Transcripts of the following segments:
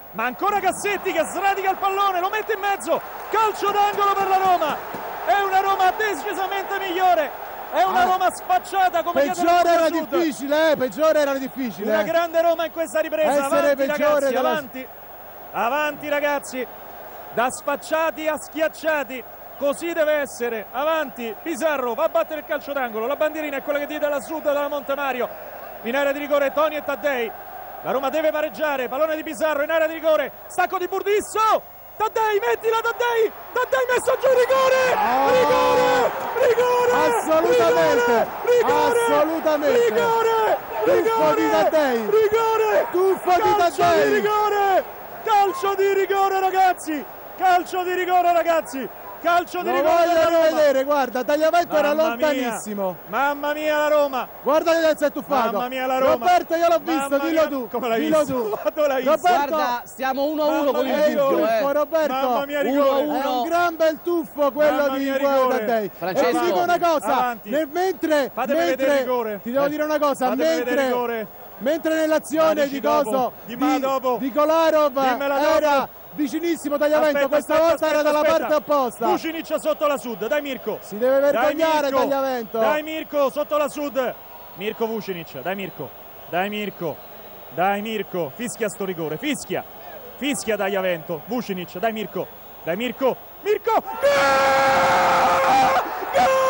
ma ancora Cassetti che sradica il pallone, lo mette in mezzo, calcio d'angolo per la Roma, è una Roma decisamente migliore, è una Roma spacciata come peggiore era difficile, peggiore era difficile. Una grande Roma in questa ripresa, avanti ragazzi, avanti, avanti ragazzi, da sfacciati a schiacciati, così deve essere, avanti, Pizarro va a battere il calcio d'angolo, la bandierina è quella che diede da sud dalla Montemario, in area di rigore Toni e Taddei, la Roma deve pareggiare, pallone di Pizarro in area di rigore, stacco di Burdisso, Taddei, mettila Taddei, Taddei messo giù, rigore, rigore, assolutamente, rigore, assolutamente, rigore, di Taddei, rigore, tuffo di Taddei, rigore, calcio di rigore ragazzi, calcio di rigore ragazzi. Calcio di rigore della Roma. Vedere, guarda, Tagliavento era lontanissimo. Mamma mia la Roma. Guarda che si è tuffato. Mamma mia la Roma. Roberto, io l'ho visto, dillo tu. Come l'hai dillo visto? tu. Roberto, guarda, stiamo 1-1 con il dubbio, Roberto. Mamma mia, rigore. È un gran bel tuffo quello di Taddei. E ti dico una cosa, mentre ti devo dire una cosa, mentre nell'azione di Coso di Kolarov era vicinissimo Tagliavento, questa volta era dalla parte opposta. Vucinic sotto la sud, dai Mirko. Si deve vergognare Tagliavento. Dai Mirko sotto la sud. Mirko Vucinic, dai Mirko. Dai Mirko. Dai Mirko, fischia sto rigore, fischia. Fischia Tagliavento. Vucinic, dai Mirko. Dai Mirko. Mirko! Gol! Gol!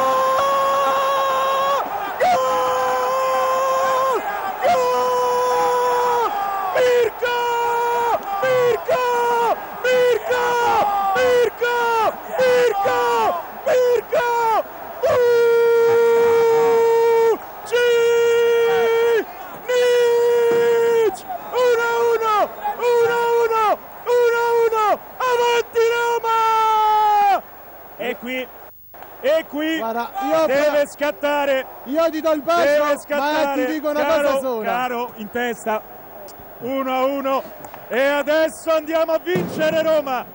E qui guarda, deve scattare. Io ti do il bacio, ma ti dico una cosa sola. Caro, in testa. 1-1. E adesso andiamo a vincere Roma.